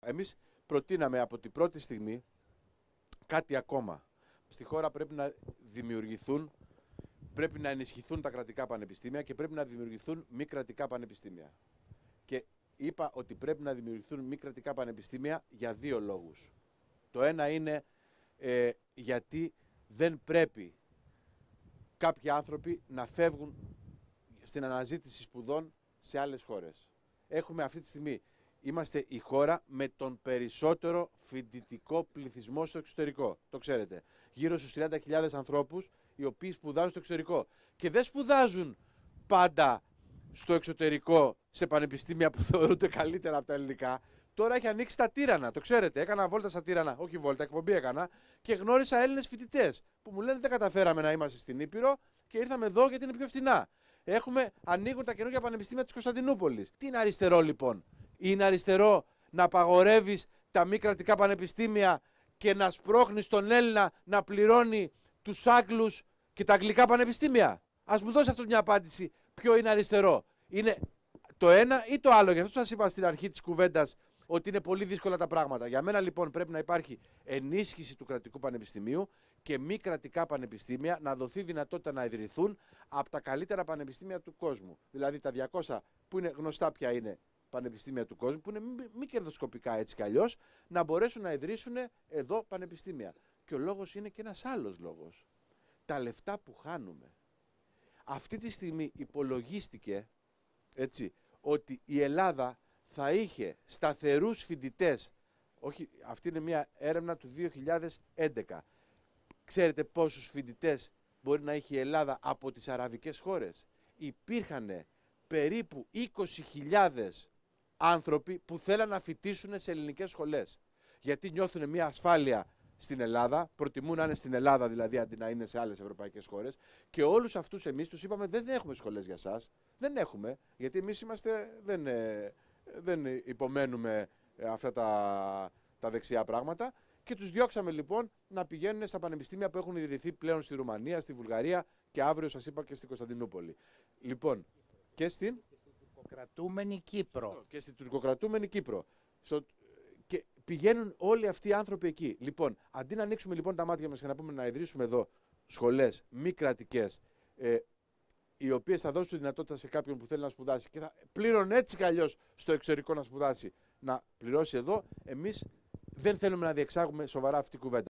Εμείς προτείναμε από την πρώτη στιγμή κάτι ακόμα. Στη χώρα πρέπει να δημιουργηθούν, πρέπει να ενισχυθούν τα κρατικά πανεπιστήμια και πρέπει να δημιουργηθούν μη κρατικά πανεπιστήμια. Και είπα ότι πρέπει να δημιουργηθούν μη κρατικά πανεπιστήμια για δύο λόγους. Το ένα είναι γιατί δεν πρέπει κάποιοι άνθρωποι να φεύγουν στην αναζήτηση σπουδών σε άλλες χώρες. Έχουμε αυτή τη στιγμή, είμαστε η χώρα με τον περισσότερο φοιτητικό πληθυσμό στο εξωτερικό. Το ξέρετε. Γύρω στους 30.000 ανθρώπους οι οποίοι σπουδάζουν στο εξωτερικό. Και δεν σπουδάζουν πάντα στο εξωτερικό σε πανεπιστήμια που θεωρούνται καλύτερα από τα ελληνικά. Τώρα έχει ανοίξει τα Τύρανα, το ξέρετε. Έκανα βόλτα στα Τύρανα, όχι βόλτα, εκπομπή έκανα και γνώρισα Έλληνες φοιτητές που μου λένε δεν καταφέραμε να είμαστε στην Ήπειρο και ήρθαμε εδώ γιατί είναι πιο φθηνά. Ανοίγουν τα καινούργια πανεπιστήμια της Κωνσταντινούπολης. Τι είναι αριστερό λοιπόν? Είναι αριστερό να απαγορεύεις τα μη κρατικά πανεπιστήμια και να σπρώχνεις τον Έλληνα να πληρώνει τους Άγγλους και τα αγγλικά πανεπιστήμια? Ας μου δώσει αυτός μια απάντηση. Ποιο είναι αριστερό? Είναι το ένα ή το άλλο? Γι' αυτό σας είπα στην αρχή της κουβέντας ότι είναι πολύ δύσκολα τα πράγματα. Για μένα λοιπόν πρέπει να υπάρχει ενίσχυση του κρατικού πανεπιστημίου και μη κρατικά πανεπιστήμια, να δοθεί δυνατότητα να ιδρυθούν από τα καλύτερα πανεπιστήμια του κόσμου. Δηλαδή τα 200 που είναι γνωστά πια είναι πανεπιστήμια του κόσμου, που είναι μη κερδοσκοπικά έτσι κι αλλιώς, να μπορέσουν να ιδρύσουν εδώ πανεπιστήμια. Και ο λόγος είναι και ένας άλλος λόγος. Τα λεφτά που χάνουμε. Αυτή τη στιγμή υπολογίστηκε έτσι, ότι η Ελλάδα θα είχε σταθερούς φοιτητές. Όχι, αυτή είναι μια έρευνα του 2011. Ξέρετε πόσους φοιτητές μπορεί να έχει η Ελλάδα από τις αραβικές χώρες? Υπήρχαν περίπου 20.000 άνθρωποι που θέλαν να φοιτήσουν σε ελληνικές σχολές. Γιατί νιώθουν μια ασφάλεια στην Ελλάδα, προτιμούν να είναι στην Ελλάδα δηλαδή αντί να είναι σε άλλες ευρωπαϊκές χώρες. Και όλους αυτούς εμείς τους είπαμε δεν έχουμε σχολές για σας. Δεν έχουμε, γιατί εμείς δεν υπομένουμε αυτά τα δεξιά πράγματα. Και τους διώξαμε λοιπόν να πηγαίνουν στα πανεπιστήμια που έχουν ιδρυθεί πλέον στη Ρουμανία, στη Βουλγαρία και αύριο σας είπα και στην Κωνσταντινούπολη. Λοιπόν, και στην τουρκοκρατούμενη Κύπρο. Και στην τουρκοκρατούμενη Κύπρο. Και πηγαίνουν όλοι αυτοί οι άνθρωποι εκεί. Λοιπόν, αντί να ανοίξουμε λοιπόν τα μάτια μας και να πούμε να ιδρύσουμε εδώ σχολές μη κρατικές, οι οποίες θα δώσουν τη δυνατότητα σε κάποιον που θέλει να σπουδάσει και θα πλήρωνε έτσι κι αλλιώς στο εξωτερικό να σπουδάσει, να πληρώσει εδώ, εμείς δεν θέλουμε να διεξάγουμε σοβαρά αυτή την κουβέντα.